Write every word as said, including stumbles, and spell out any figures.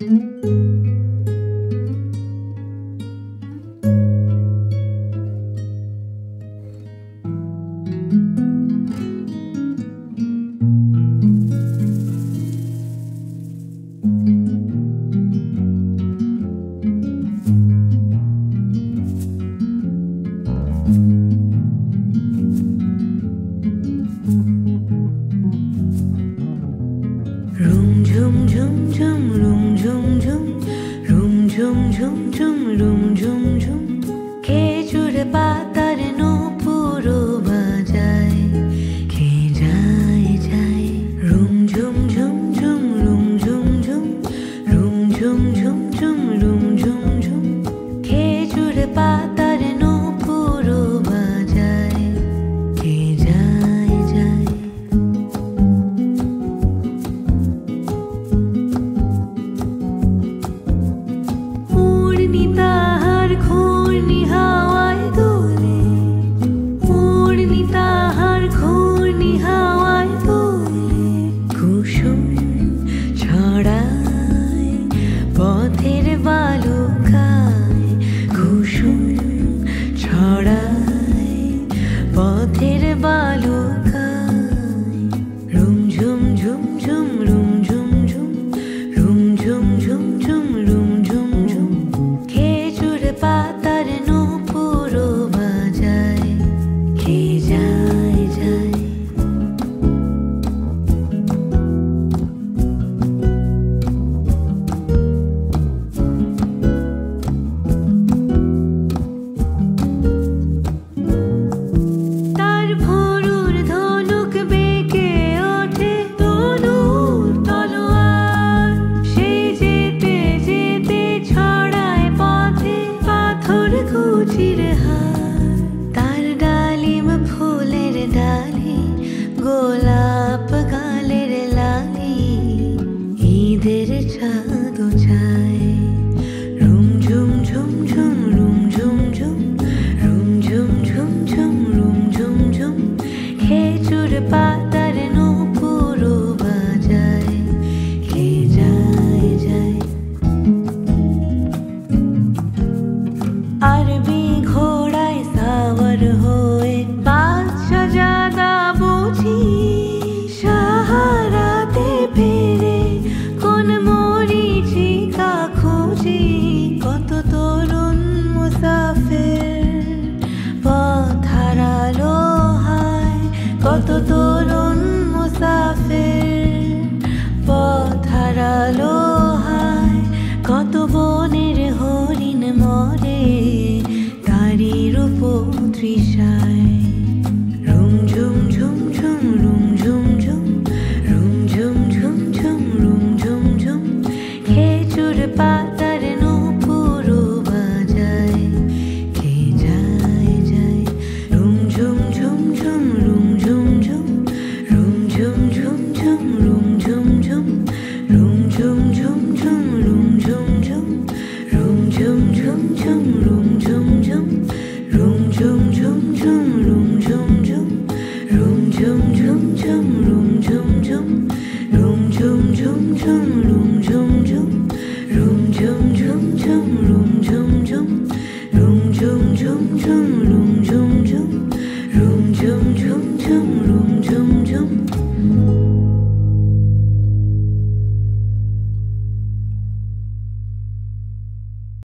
খেজুর পাতার নূপুরও বাজায়, কে যায় যায় রুম ঝুম ঝুম ঝুম রুম ঝুম ঝুম রুম ঝুম ঝুম ঝুম রুম ঝুম ঝুম খেজুর পাতার নূপুরও বাজায়, কে যায় যায় পথের বালুকায়, কুসুম ছড়ায় পথের বালুকায়, রুম ঝুম ঝুম ঝুম রুম ঝুম ঝুম রুম ঝুম ঝুম ঝুম রুম ঝুম ঝুম খেজুর পাতার নূপুরও বাজায়, কে যায় যায় তার ডালিম ফুলের ডালি, গোলাপ গালের লালি, ঈদের চাঁদ চায়, রুম ঝুম ঝুম ঝুম রুম ঝুম ঝুম রুম ঝুম ঝুম ঝুম রুম ঝুম ঝুম খেজুর পাতার নূপুরও বাজায়, কে যায় যায় আরবি ঘোড়ায় সাওয়ার হয়ে বাদশা জাদা বুঝি সাহারাতে ফেরে, কোন মরীচিকা খুঁজি, কত তরুণ মুসাফির পথ হারালো হায়, কত তরুণ মুসাফির পথ হারালো হায়, কত বনের হরিণ মরে তারি রূপ তৃষায়, রুম ঝুম ঝুম ঝুম রুম ঝুম ঝুম রুম ঝুম ঝুম ঝুম রুম ঝুম ঝুম খেজুর পাতার